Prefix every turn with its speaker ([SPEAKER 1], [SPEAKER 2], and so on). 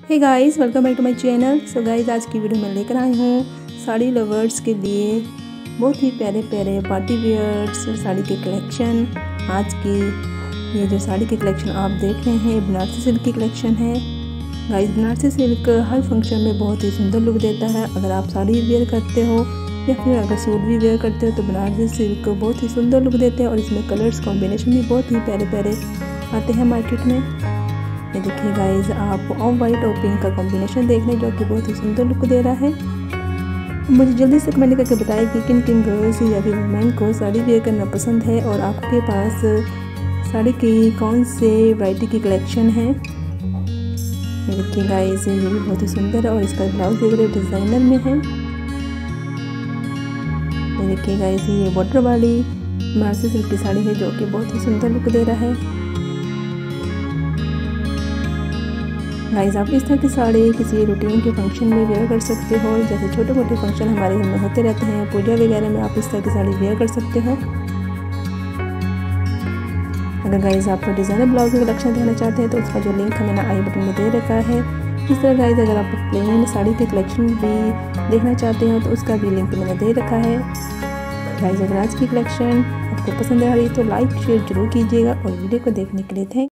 [SPEAKER 1] Hey guys, welcome back to my channel. So guys, आज की video में लेकर आई हूँ साड़ी लवर्स के लिए बहुत ही प्यारे प्यारे पार्टी वेयर्स साड़ी के कलेक्शन। आज की ये जो साड़ी के कलेक्शन आप देख रहे हैं बनारसी सिल्क की कलेक्शन है। गाइस, बनारसी सिल्क हर फंक्शन में बहुत ही सुंदर लुक देता है। अगर आप साड़ी वेयर करते हो या फिर अगर सूट भी वेयर करते हो तो बनारसी सिल्क बहुत ही सुंदर लुक देते हैं और इसमें कलर्स कॉम्बिनेशन भी बहुत ही प्यारे प्यारे आते हैं मार्केट में। ये देखिए गाइस, आप ऑफ वाइट और पिंक का कॉम्बिनेशन देख रहे हैं जो कि बहुत ही सुंदर लुक दे रहा है। मुझे जल्दी से कमेंट करके बताएं कि किन किन गर्ल्स या फिर वुमेन को साड़ी वेयर करना पसंद है और आपके पास साड़ी की कौन से वैरायटी की कलेक्शन है। ये देखिए गाइस, ये भी बहुत ही सुंदर है और इसका ब्लाउज वगैरह डिज़ाइनर में है। ये देखिए गाइस, ये बॉर्डर वाली बनारसी सिल्क की साड़ी है जो कि बहुत ही सुंदर लुक दे रहा है। गाइस, आप इस तरह की साड़ी किसी रूटीन के फंक्शन में वेयर कर सकते हो। जैसे छोटे मोटे फंक्शन हमारे घर में होते रहते हैं, पूजा वगैरह में आप इस तरह की साड़ी वेयर कर सकते हो। अगर गाइस आप डिज़ाइनर ब्लाउज का कलेक्शन देखना चाहते हैं तो उसका जो लिंक मैंने आई बटन में दे रखा है। इस तरह गाइस, अगर आप प्लेन साड़ी के कलेक्शन भी देखना चाहते हो तो उसका भी लिंक मैंने दे रखा है। गाइस, अगर आज की कलेक्शन आपको पसंद आ रही है तो लाइक शेयर जरूर कीजिएगा और वीडियो को देखने के लिए थैंक